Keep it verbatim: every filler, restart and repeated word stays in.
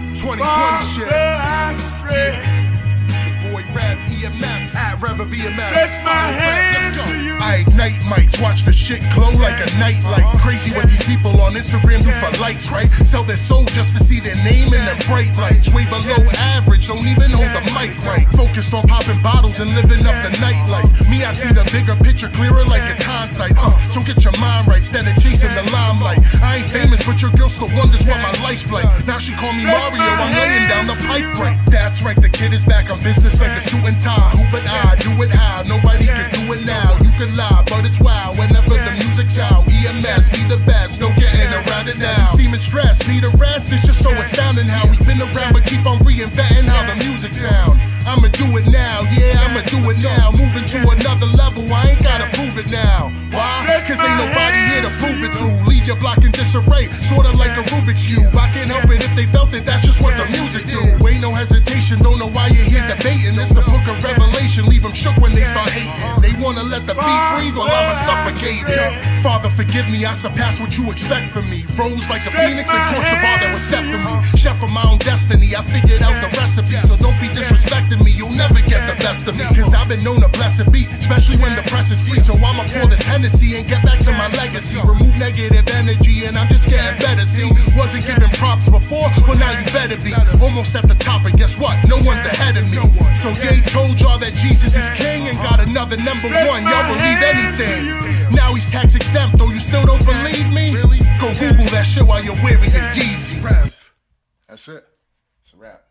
twenty twenty shit. Your boy Rev, E M S, at Rev of E M S. Stretch my hand. Let's go. I ignite mics, watch the shit glow like a nightlight. Crazy what these people on Instagram do for likes, right? Sell their soul just to see their name in the bright lights. Way below average, don't even hold the mic right. Focused on popping bottles and living up the nightlife. Me, I see the bigger picture clearer like it's hindsight. Uh, so get your mind right, instead of chasing the limelight. I ain't famous, but your girl still wonders what my life's like. Now she call me Mario, I'm laying down the pipe right. That's right, the kid is back on business like a suit and tie. Who but I do it how? Nobody can do it now. You can lie, but it's wild whenever the music's out. E M S, be the best, no getting around it now. Seeming stressed, need a rest, it's just so astounding how we've been around but keep on reinventing how the music sound. I'ma do it now, yeah, I'ma do it now. Moving to another level, I ain't gotta prove it now. Why? Cause ain't nobody here to prove it to. Leave your block in disarray, sorta like a Rubik's Cube. I can't help it if they felt it, that's just what the music do. Ain't no hesitation, don't know why you're here debating. It's the book of Revelation, leave them shook when they start hating. They wanna let the beat breathe while I'ma suffocate. Father, forgive me, I surpassed what you expect from me. Rose like a phoenix and torch the bar that was set for me. Chef of my own destiny, I figured out the recipe. So don't be disrespecting me, you'll never get the best of me. Cause I've been known to bless a beat, especially when the press is free. So I'ma pour this Hennessy and get back to my legacy. Remove negative energy and I'm just getting better, see. Wasn't giving props before, well now you better be. Almost at the top and guess what, no one's ahead of me. So Ye told y'all that Jesus is king and got another number one, y'all believe anything. Now he's tax exempt, though you still don't believe me? Go Google that shit while you're wearing your Yeezy. That's it, it's a wrap.